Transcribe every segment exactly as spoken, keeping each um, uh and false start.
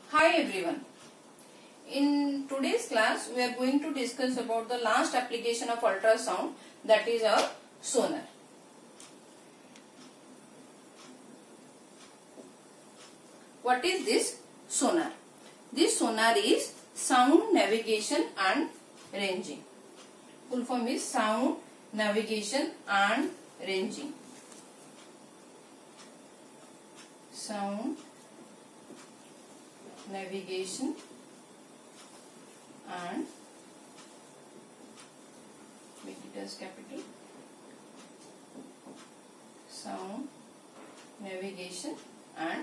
Hi everyone. In today's class we are going to discuss about the last application of ultrasound, that is our sonar. What is this sonar? This sonar is sound navigation and ranging. Full form is sound navigation and ranging. Sound navigation and make it as capital. Sound navigation and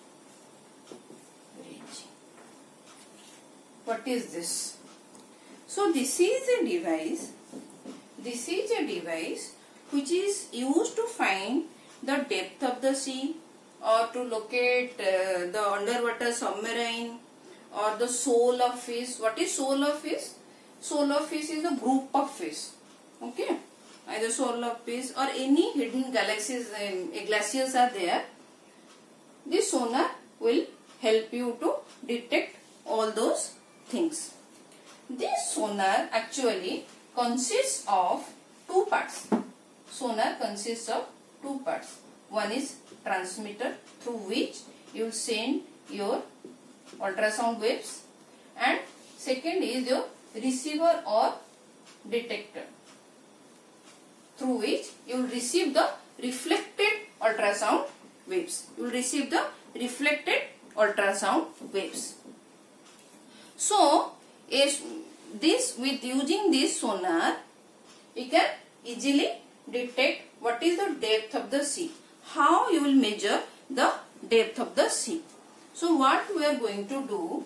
ranging. What is this? So this is a device. This is a device which is used to find the depth of the sea, or to locate uh, the underwater submarine, or the soul of fish. What is soul of fish? Soul of fish is a group of fish. Okay, either soul of fish or any hidden galaxies, um, glaciers are there. This sonar will help you to detect all those things. This sonar actually consists of two parts. Sonar consists of two parts. One is transmitter, through which you will send your ultrasound waves, and second is your receiver or detector, through which you will receive the reflected ultrasound waves. You will receive the reflected ultrasound waves. So, is this with using this sonar, we can easily detect what is the depth of the sea. How you will measure the depth of the sea? So what we are going to do,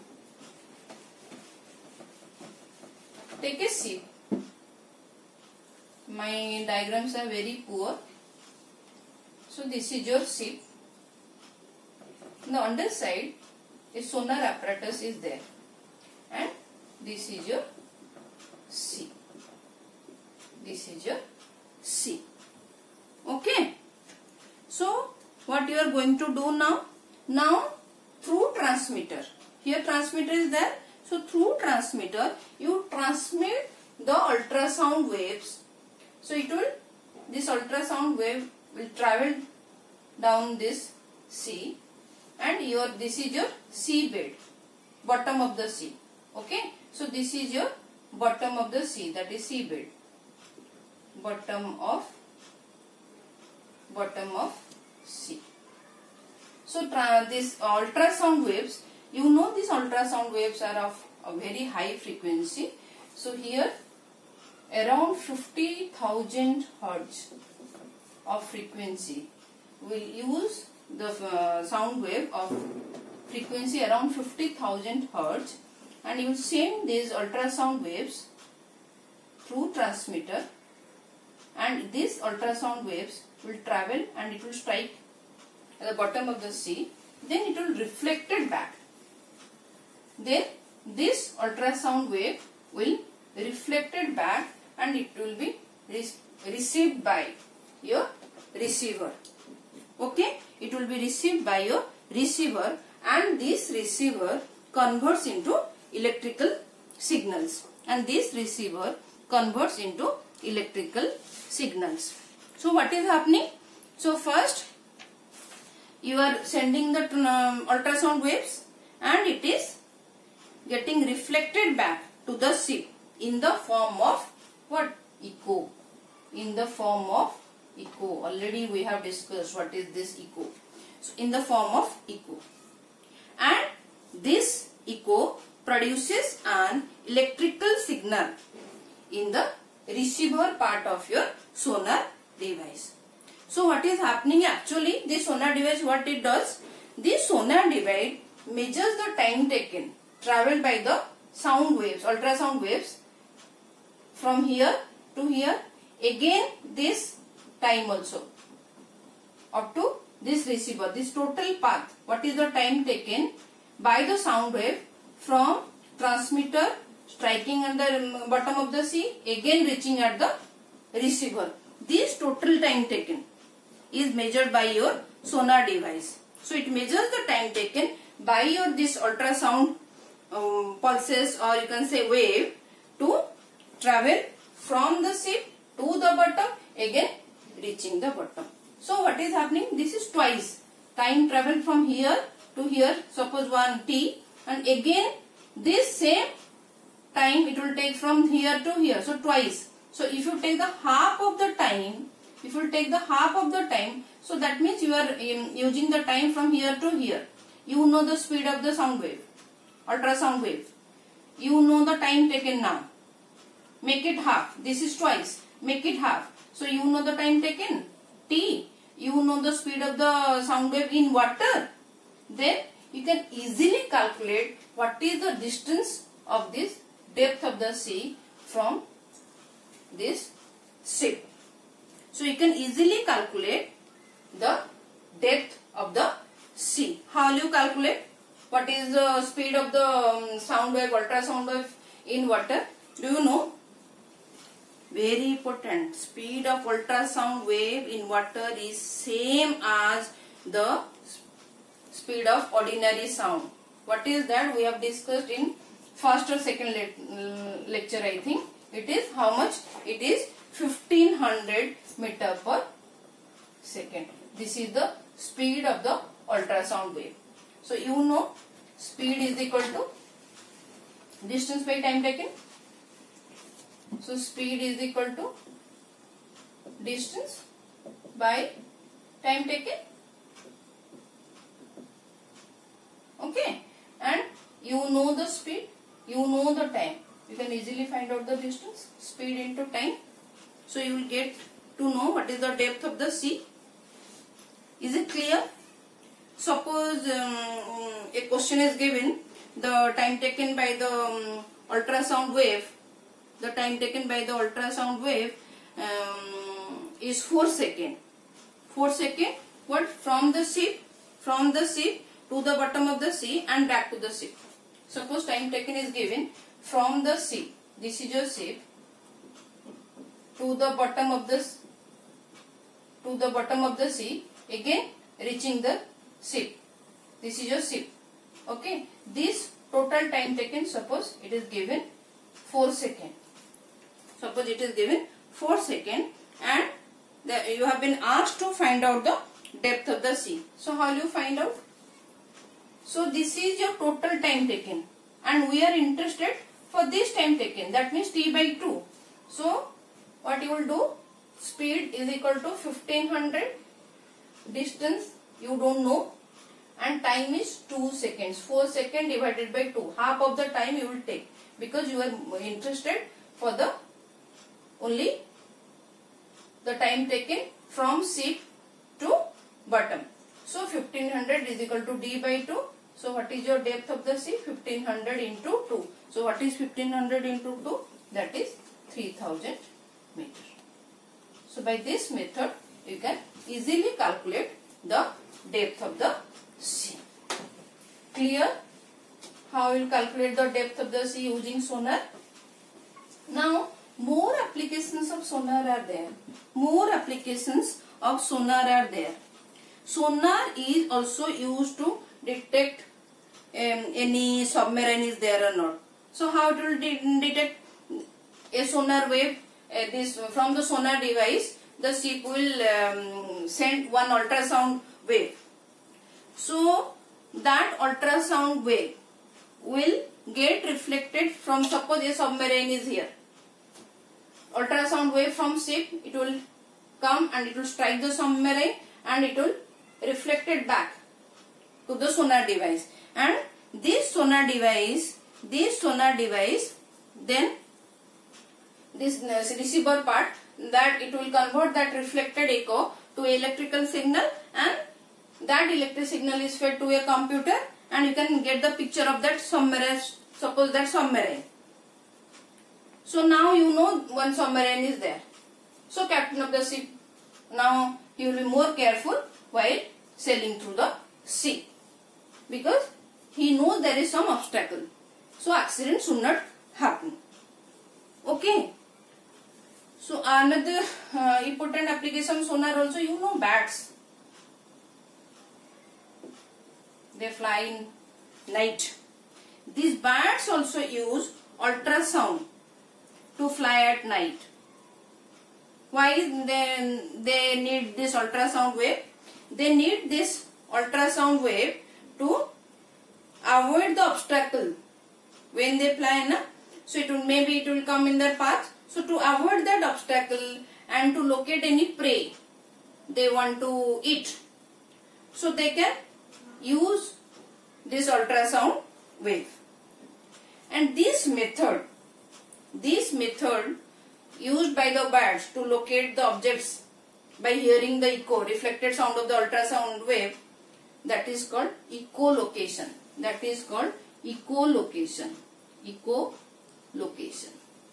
take a ship. My diagrams are very poor. So this is your ship. On the underside a sonar apparatus is there, and this is your sea. This is your sea. Okay. So, what you are going to do now? Now, through transmitter. Here transmitter is there. So, through transmitter, you transmit the ultrasound waves. So, it will, this ultrasound wave will travel down this sea, and your, this is your sea bed, bottom of the sea. Okay. So, this is your bottom of the sea, that is sea bed. Bottom of bottom of sea. So this ultrasound waves, you know these ultrasound waves are of a very high frequency. So here around fifty thousand hertz of frequency. We will use the uh, sound wave of frequency around fifty thousand hertz, and you will send these ultrasound waves through transmitter, and these ultrasound waves will travel and it will strike at the bottom of the sea. Then it will reflect it back. Then this ultrasound wave will reflect it back, and it will be re received by your receiver. Okay, it will be received by your receiver, and this receiver converts into electrical signals, and this receiver converts into electrical signals. So what is happening? So first you are sending the um, ultrasound waves, and it is getting reflected back to the ship in the form of what? Echo. In the form of echo. Already we have discussed what is this echo. So in the form of echo. And this echo produces an electrical signal in the receiver part of your sonar device. So what is happening actually? This sonar device, what it does? This sonar device measures the time taken, traveled by the sound waves, ultrasound waves, from here to here. Again this time also, up to this receiver, this total path. What is the time taken by the sound wave from transmitter striking at the bottom of the sea, again reaching at the receiver. This total time taken is measured by your sonar device. So it measures the time taken by your this ultrasound um, pulses, or you can say wave, to travel from the ship to the bottom, again reaching the bottom. So what is happening? This is twice time travel from here to here, suppose one t, and again this same time it will take from here to here, so twice. So if you take the half of the time, if you take the half of the time, so that means you are um, using the time from here to here. You know the speed of the sound wave, ultrasound wave. You know the time taken now. Make it half. This is twice. Make it half. So you know the time taken, t. You know the speed of the sound wave in water. Then you can easily calculate what is the distance of this depth of the sea from this ship. So you can easily calculate the depth of the sea. How will you calculate? What is the speed of the um, sound wave, ultrasound wave in water? Do you know? Very important. Speed of ultrasound wave in water is same as the speed of ordinary sound. What is that? We have discussed in first or second le lecture, I think. It is how much? It is fifteen hundred meter per second. This is the speed of the ultrasound wave. So you know speed is equal to distance by time taken. So speed is equal to distance by time taken. Okay, and you know the speed, you know the time. You can easily find out the distance, speed into time. So you will get to know what is the depth of the sea. Is it clear? Suppose um, a question is given, the time taken by the um, ultrasound wave, the time taken by the ultrasound wave um, is four seconds. four seconds, what? From the ship, from the ship to the bottom of the sea and back to the ship. Suppose time taken is given from the ship, this is your ship, to the bottom of the to the bottom of the sea, again reaching the ship. This is your ship. Okay, this total time taken, suppose it is given four seconds. Suppose it is given four seconds, and the, you have been asked to find out the depth of the sea. So how will you find out? So this is your total time taken, and we are interested for this time taken, that means t by two. So what you will do? Speed is equal to fifteen hundred, distance you don't know, and time is two seconds. four seconds divided by two, half of the time you will take, because you are interested for the only the time taken from ship to bottom. So fifteen hundred is equal to d by two. So what is your depth of the sea? fifteen hundred into two. So what is fifteen hundred into two? That is three thousand meters. So by this method you can easily calculate the depth of the sea. Clear? How you will calculate the depth of the sea using sonar? Now more applications of sonar are there. More applications of sonar are there. Sonar is also used to detect um, any submarine is there or not. So how it will de detect a sonar wave? Uh, this from the sonar device, the ship will um, send one ultrasound wave. So that ultrasound wave will get reflected from, suppose a submarine is here. Ultrasound wave from ship, it will come and it will strike the submarine, and it will reflect it back to the sonar device. And this sonar device, this sonar device, then this receiver part, that it will convert that reflected echo to electrical signal, and that electric signal is fed to a computer, and you can get the picture of that submarine. Suppose that submarine. So now you know one submarine is there. So captain of the ship, now he will be more careful while sailing through the sea, because he knows there is some obstacle. So accident should not happen. Okay. So another uh, important application sonar also, you know, bats. They fly in night. These birds also use ultrasound to fly at night. Why they, they need this ultrasound wave? They need this ultrasound wave to avoid the obstacle when they fly, na? So it will, maybe it will come in their path. So to avoid that obstacle and to locate any prey they want to eat, so they can use this ultrasound wave. And this method, this method used by the birds to locate the objects by hearing the echo, reflected sound of the ultrasound wave, that is called echolocation. That is called echolocation. Echolocation.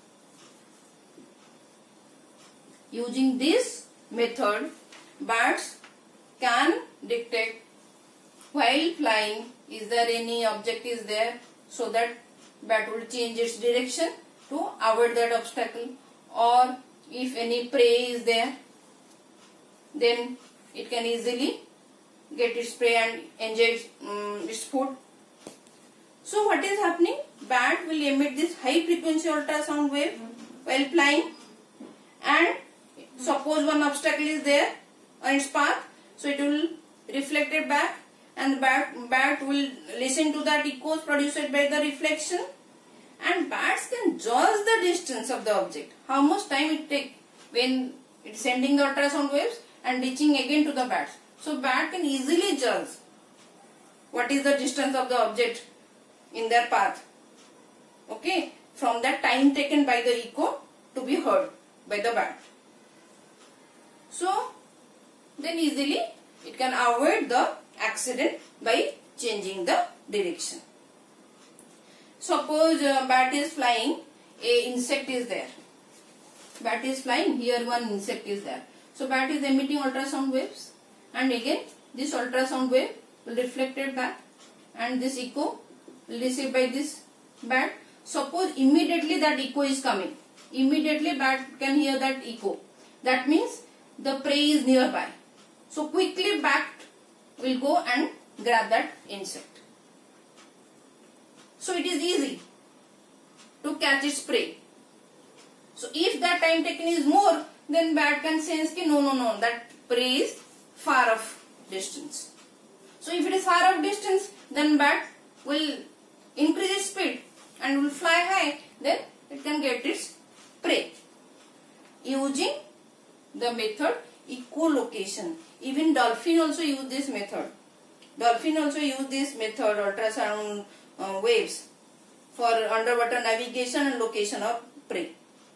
Using this method, birds can detect while flying is there any object is there, so that bat will change its direction to avoid that obstacle, or if any prey is there, then it can easily get its prey and enjoy its, um, its food. So what is happening? Bat will emit this high frequency ultrasound wave while flying, and suppose one obstacle is there on its path, so it will reflect it back, and the bat, bat will listen to that echoes produced by the reflection, and bats can judge the distance of the object. How much time it takes when it is sending the ultrasound waves and reaching again to the bats. So bat can easily judge what is the distance of the object in their path. Okay, from that time taken by the echo to be heard by the bat. So then easily it can avoid the accident by changing the direction. Suppose uh, bat is flying, a insect is there. Bat is flying, here one insect is there. So bat is emitting ultrasound waves, and again this ultrasound wave will reflect it back, and this echo will receive by this bat. Suppose immediately that echo is coming. Immediately bat can hear that echo. That means the prey is nearby. So quickly bat will go and grab that insect. So it is easy to catch its prey. So if that time taken is more, then bat can sense ki no no no, that prey is far off distance. So if it is far off distance, then bat will increase its speed and will fly high, then it can get its prey. Using the method echolocation. Even dolphin also use this method. Dolphin also use this method, ultrasound uh, waves, for underwater navigation and location of prey.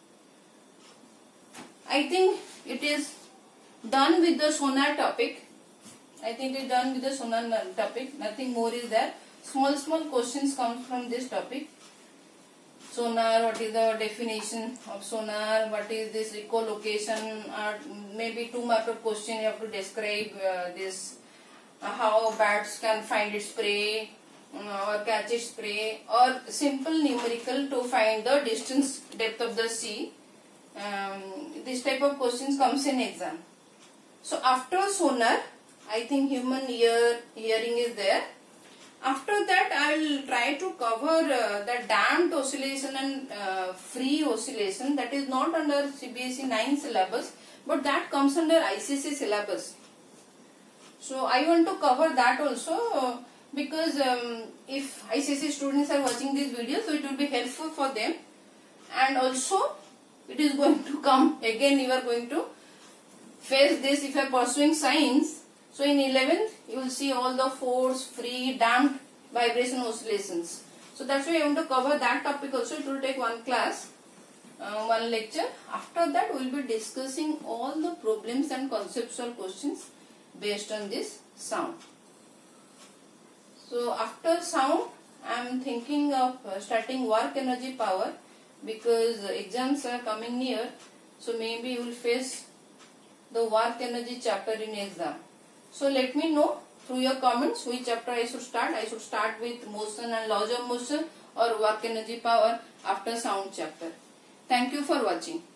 I think it is done with the sonar topic. I think it is done with the sonar topic. Nothing more is there. Small small questions come from this topic. Sonar, what is the definition of sonar, what is this echolocation, or maybe two mark of question you have to describe uh, this, uh, how bats can find its prey uh, or catch its prey, or simple numerical to find the distance, depth of the sea. Um, this type of questions comes in exam. So after sonar, I think human ear hearing is there. After that, I will try to cover uh, the damped oscillation and uh, free oscillation. That is not under C B S E nine syllabus, but that comes under I C S E syllabus. So I want to cover that also, uh, because um, if I C S E students are watching this video, so it will be helpful for them. And also it is going to come again, you are going to face this if you are pursuing science. So in eleventh, you will see all the force, free, damped vibration oscillations. So that's why I want to cover that topic also. It will take one class, uh, one lecture. After that, we will be discussing all the problems and conceptual questions based on this sound. So after sound, I am thinking of uh, starting work energy power, because exams are coming near. So maybe you will face the work energy chapter in exam. So let me know through your comments which chapter I should start. I should start with motion and laws of motion, or work energy power after sound chapter. Thank you for watching.